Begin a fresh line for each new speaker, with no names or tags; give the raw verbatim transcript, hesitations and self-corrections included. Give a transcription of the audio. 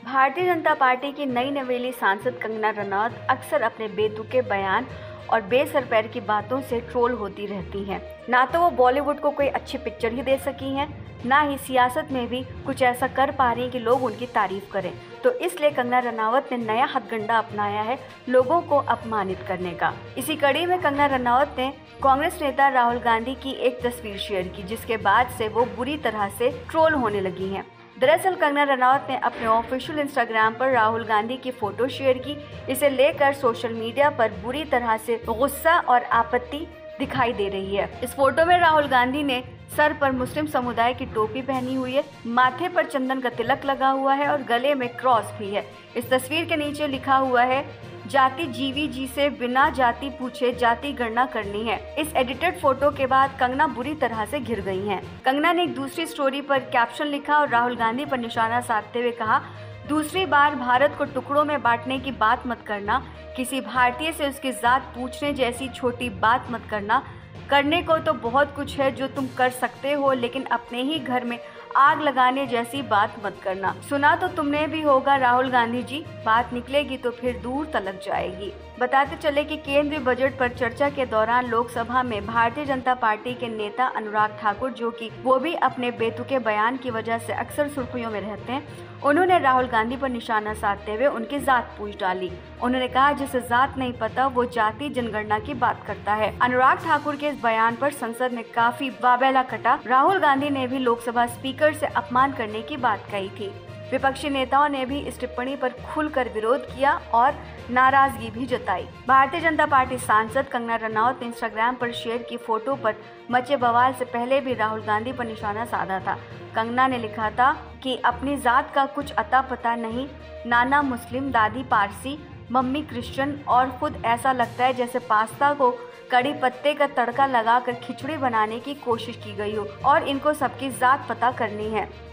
Bharatiya Janata party की नई नवेली सांसद कंगना रनौत अक्सर अपने बेतुके बयान और बेसर पैर की बातों से ट्रोल होती रहती हैं। ना तो वो बॉलीवुड को कोई अच्छी पिक्चर ही दे सकी हैं, ना ही सियासत में भी कुछ ऐसा कर पा रही हैं कि लोग उनकी तारीफ करें। तो इसलिए कंगना रनौत ने नया हथकंडा अपनाया है लोगों को अपमानित करने का। इसी कड़ी में कंगना रनौत ने कांग्रेस नेता राहुल गांधी की एक तस्वीर शेयर की, जिसके बाद से वो बुरी तरह से ट्रोल होने लगी हैं। दरअसल कंगना रनौत ने अपने ऑफिशियल इंस्टाग्राम पर राहुल गांधी की फोटो शेयर की। इसे लेकर सोशल मीडिया पर बुरी तरह से गुस्सा और आपत्ति दिखाई दे रही है। इस फोटो में राहुल गांधी ने सर पर मुस्लिम समुदाय की टोपी पहनी हुई है, माथे पर चंदन का तिलक लगा हुआ है और गले में क्रॉस भी है। इस तस्वीर के नीचे लिखा हुआ है, जाति जीवी जी से बिना जाति पूछे जाति गणना करनी है। इस एडिटेड फोटो के बाद कंगना बुरी तरह से घिर गई हैं। कंगना ने एक दूसरी स्टोरी पर कैप्शन लिखा और राहुल गांधी पर निशाना साधते हुए कहा, दूसरी बार भारत को टुकड़ों में बांटने की बात मत करना, किसी भारतीय से उसकी जात पूछने जैसी छोटी बात मत करना। करने को तो बहुत कुछ है जो तुम कर सकते हो, लेकिन अपने ही घर में आग लगाने जैसी बात मत करना। सुना तो तुमने भी होगा राहुल गांधी जी, बात निकलेगी तो फिर दूर तलक जाएगी। बताते चले कि केंद्रीय बजट पर चर्चा के दौरान लोकसभा में भारतीय जनता पार्टी के नेता अनुराग ठाकुर, जो कि वो भी अपने बेतुके बयान की वजह से अक्सर सुर्खियों में रहते हैं, उन्होंने राहुल गांधी पर निशाना साधते हुए उनकी जात पूछ डाली। उन्होंने कहा, जिसे जात नहीं पता वो जाति जनगणना की बात करता है। अनुराग ठाकुर के इस बयान पर संसद में काफी वाबेला कटा। राहुल गांधी ने भी लोकसभा स्पीकर से अपमान करने की बात कही थी। विपक्षी नेताओं ने भी इस टिप्पणी पर खुलकर विरोध किया और नाराजगी भी जताई। भारतीय जनता पार्टी सांसद कंगना रनौत ने इंस्टाग्राम पर शेयर की फोटो पर मचे बवाल से पहले भी राहुल गांधी पर निशाना साधा था। कंगना ने लिखा था कि अपनी जात का कुछ अता पता नहीं, नाना मुस्लिम, दादी पारसी, मम्मी क्रिश्चियन और खुद ऐसा लगता है जैसे पास्ता को कड़ी पत्ते का तड़का लगाकर खिचड़ी बनाने की कोशिश की गई हो और इनको सबकी जात पता करनी है।